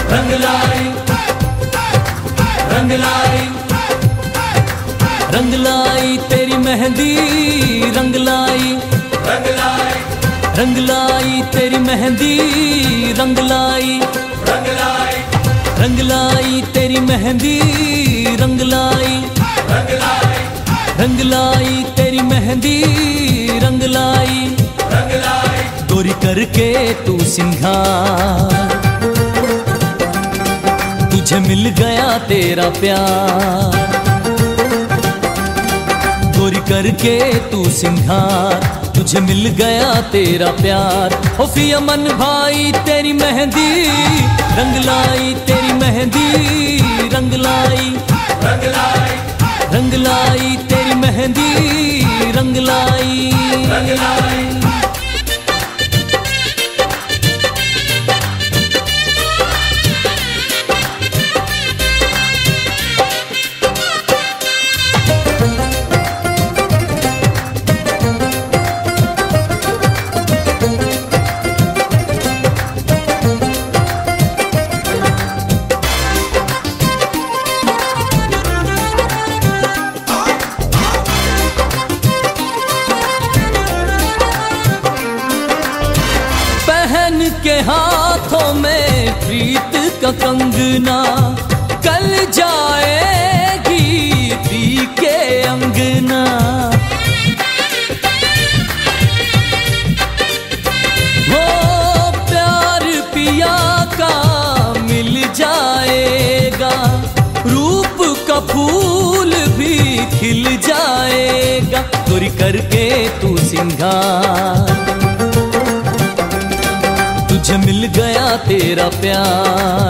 रंग लाई, रंग लाई, रंग लाई तेरी मेहंदी, रंग लाई, रंग लाई, रंग लाई तेरी मेहंदी, रंग लाई, रंग लाई, रंग लाई तेरी मेहंदी, रंग लाई, रंग लाई, रंग लाई तेरी मेहंदी, रंग लाई, रंग लाई, गोरी करके तू सिंगार, तुझे मिल गया तेरा प्यार, गोरी करके तू सिंगार, तुझे मिल गया तेरा प्यार। ओ फिया मन भाई तेरी मेहंदी, रंग लाई तेरी मेहंदी, रंग लाई, रंग लाई, रंग लाई तेरी मेहंदी, रंग लाई, रंग लाई। के हाथों में प्रीत का कंगना, कल जाएगी पी के अंगना। वो प्यार पिया का मिल जाएगा, रूप का फूल भी खिल जाएगा, गोरी करके तू सिंगार, तुझे मिल गया तेरा प्यार,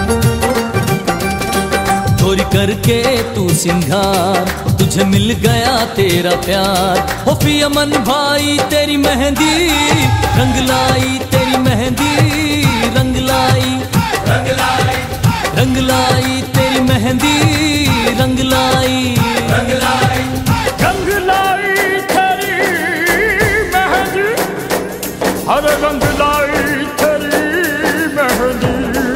गोरी करके तू सिंगार, तुझे मिल गया तेरा प्यार। हो पिया मन भाई तेरी मेहंदी, रंग लाई तेरी मेहंदी, रंग लाई, रंग लाई, रंग लाई तेरी मेहंदी, रंग लाई, रंग लाई, रंग लाई तेरी मेहंदी, हरे रंग लाई तेरी मेहंदी,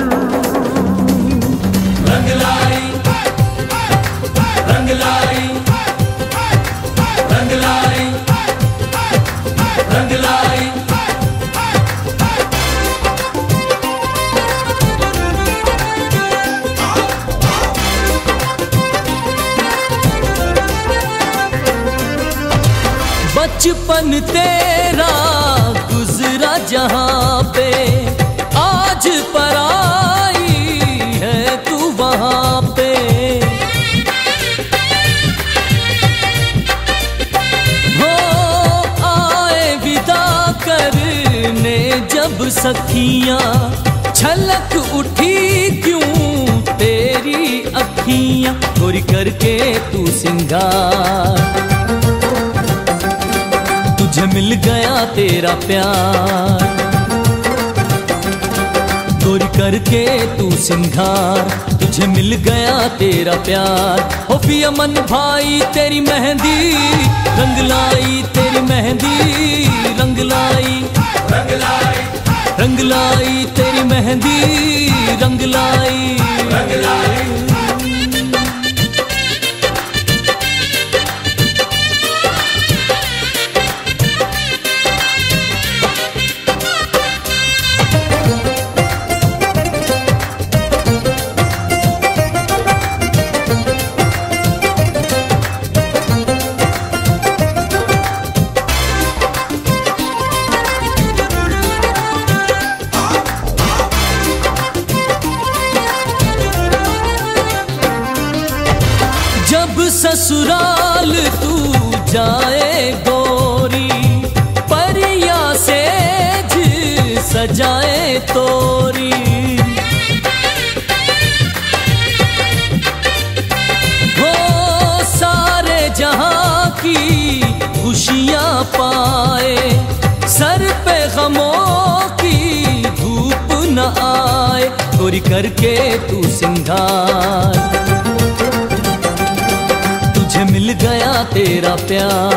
रंग लाई, रंग लाई, रंग लाई, रंग लाई। बचपन तेरा गुजरा जहाँ पे, आज पराई है तू वहाँ पे। हो आए विदा करने जब सखियाँ, छलक उठी क्यों तेरी अखियाँ, गोरी करके तू सिंगार, तुझे मिल गया तेरा प्यार, गोरी करके तू सिंगार, तुझे मिल गया तेरा प्यार। हो पिया मन भाई तेरी मेहंदी, रंग लाई तेरी मेहंदी, रंग लाई, रंग लाई, रंग लाई तेरी मेहंदी, रंग लाई, रंग लाई। जब ससुराल तू जाए गोरी, परिया सेज सजाए तोरी। हो सारे जहां की खुशियां पाए, सर पे गमों की धूप न आए, गोरी करके तू सिंगार, तुझे मिल गया तेरा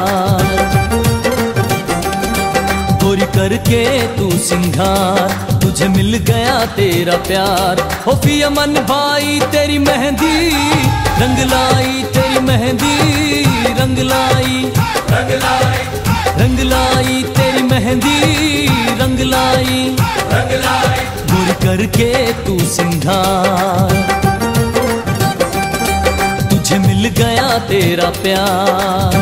प्यार, गोरी करके तू सिंगार, तुझे मिल गया तेरा प्यार। हो फिया मन भाई तेरी मेहंदी रंग लाई, तेरी मेहंदी रंग लाई, रंग लाई, रंग लाई तेरी मेहंदी रंग लाई, रंग लाई, गोरी करके तू सिंगार। तुझे मिल गया तेरा प्यार,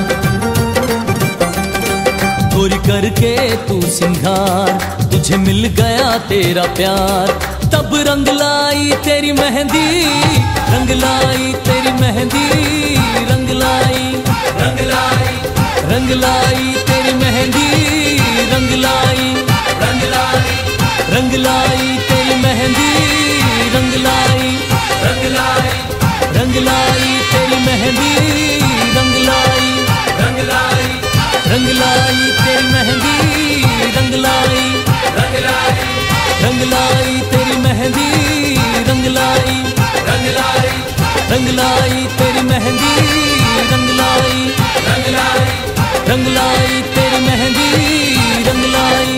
गोरी करके तू सिंगार। तुझे मिल गया तेरा प्यार, तब रंग लाई तेरी मेहंदी रंग लाई, तेरी मेहंदी रंग लाई, रंग लाई, रंग लाई तेरी मेहंदी रंग लाई, रंग लाई, रंग लाई तेरी मेहंदी रंग लाई, रंग लाई, रंग लाई तेरी मेहंदी रंग लाई, रंग लाई, रंग लाई तेरी मेहंदी रंग लाई, रंग लाई, रंग लाई तेरी मेहंदी रंग लाई, रंग लाई, रंग लाई तेरी मेहंदी रंग लाई, रंग लाई, रंग लाई तेरी मेहंदी रंग लाई।